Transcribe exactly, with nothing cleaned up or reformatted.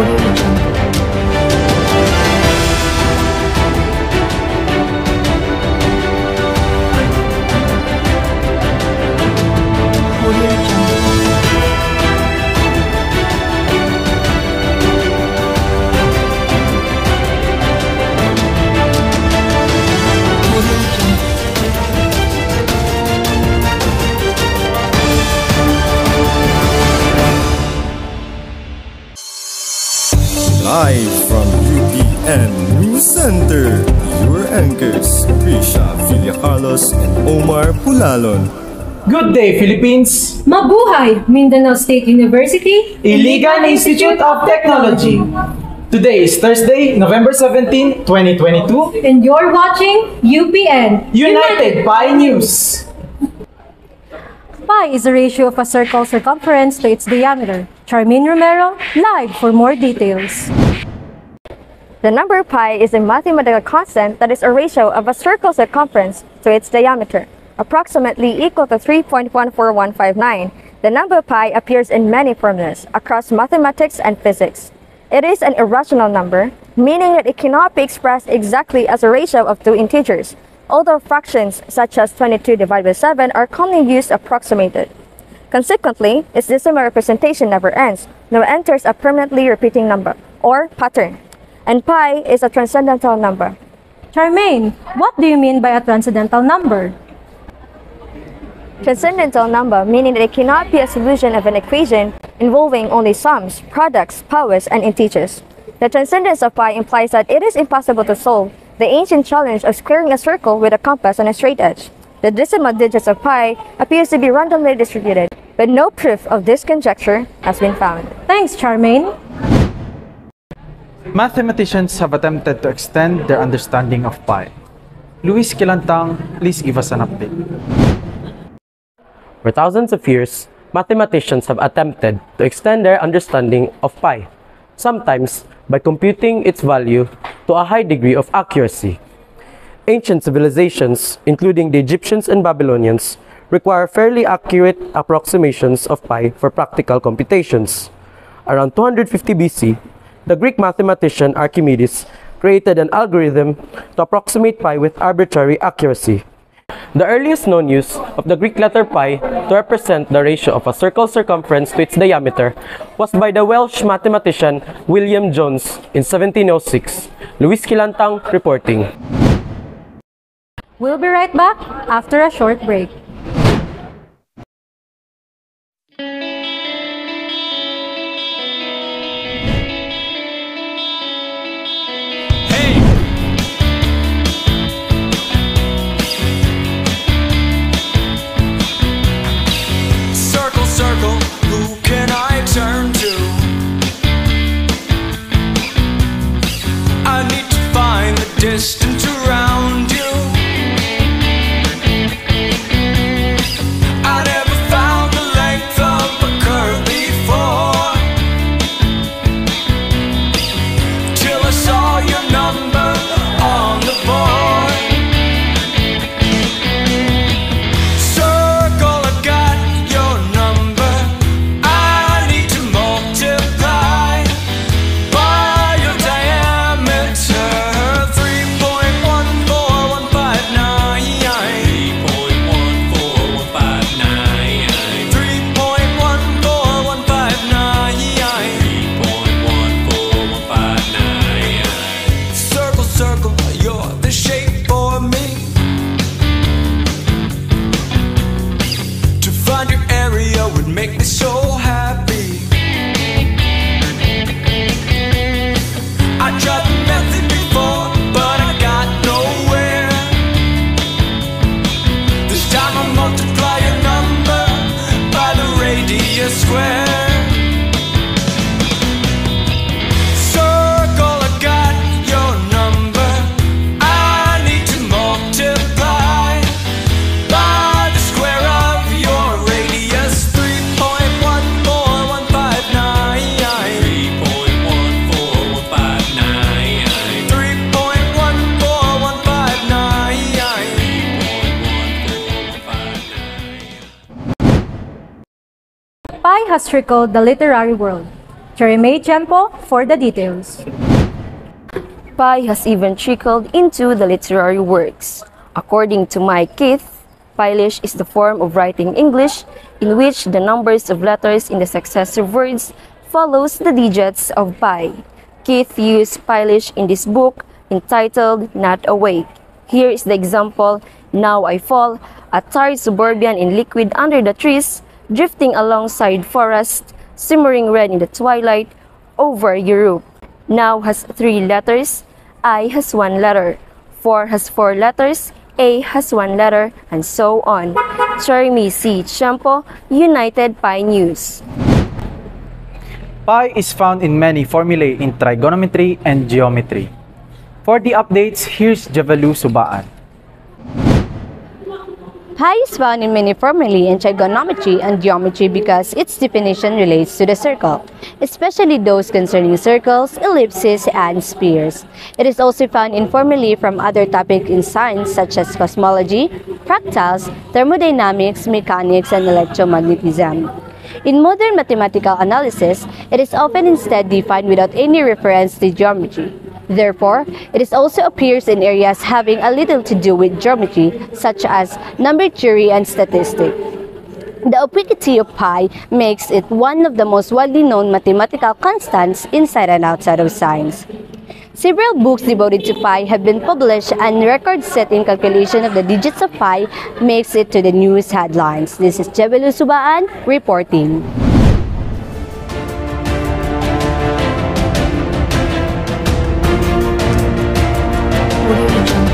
Live from U P N News Center, your anchors, Krysha, Villacarlos, and Omar Pulalon. Good day, Philippines! Mabuhay! Mindanao State University, Iligan Institute of Technology. Today is Thursday, November seventeenth, twenty twenty-two. And you're watching U P N United Pi News. Pi is the ratio of a circle's circumference to its diameter. Charmaine Romero, live for more details. The number pi is a mathematical constant that is a ratio of a circle's circumference to its diameter, approximately equal to three point one four one five nine. The number pi appears in many formulas across mathematics and physics. It is an irrational number, meaning that it cannot be expressed exactly as a ratio of two integers, although fractions such as twenty-two divided by seven are commonly used approximated. Consequently, its decimal representation never ends, nor enters a permanently repeating number, or pattern. And pi is a transcendental number. Charmaine, what do you mean by a transcendental number? Transcendental number meaning that it cannot be a solution of an equation involving only sums, products, powers, and integers. The transcendence of pi implies that it is impossible to solve the ancient challenge of squaring a circle with a compass on a straight edge. The decimal digits of pi appears to be randomly distributed, but no proof of this conjecture has been found. Thanks, Charmaine. Mathematicians have attempted to extend their understanding of pi. Luis Quilantang, please give us an update. For thousands of years, mathematicians have attempted to extend their understanding of pi, sometimes by computing its value to a high degree of accuracy. Ancient civilizations, including the Egyptians and Babylonians, require fairly accurate approximations of pi for practical computations. Around two hundred fifty B C, the Greek mathematician Archimedes created an algorithm to approximate pi with arbitrary accuracy. The earliest known use of the Greek letter pi to represent the ratio of a circle's circumference to its diameter was by the Welsh mathematician William Jones in seventeen oh six. Luis Quilantang reporting. We'll be right back after a short break. Distance around you. I never found the length of a curve before, till I saw your number on the board. Circle, I got your number. I need to multiply by your diameter. Make me so happy. I tried the method before, but I got nowhere. This time I multiply your number by the radius square. Circle, I got your number. I need to multiply by the square of your radius. Pi has trickled the literary world. Charmaine Tiempo for the details. Pi has even trickled into the literary works. According to Mae C, Pi-lish is the form of writing English in which the numbers of letters in the successive words follows the digits of pi. Keith used Pi-lish in this book entitled Not Awake. Here is the example: now I fall, a tired suburban in liquid under the trees, drifting alongside forest, simmering red in the twilight, over Europe. Now has three letters, I has one letter, four has four letters, A has one letter, and so on. Charmaine C. Tiempo, United Pi News. Pi is found in many formulae in trigonometry and geometry. For the updates, here's Jevelou Suba-an. Pi is found in many formulae in trigonometry and geometry because its definition relates to the circle, especially those concerning circles, ellipses, and spheres. It is also found in formulae from other topics in science such as cosmology, fractals, thermodynamics, mechanics, and electromagnetism. In modern mathematical analysis, it is often instead defined without any reference to geometry. Therefore, it is also appears in areas having a little to do with geometry, such as number theory and statistics. The ubiquity of pi makes it one of the most widely known mathematical constants inside and outside of science. Several books devoted to pi have been published, and record-setting calculation of the digits of pi makes it to the news headlines. This is Jevelou Suba-an reporting. Audio Jungle.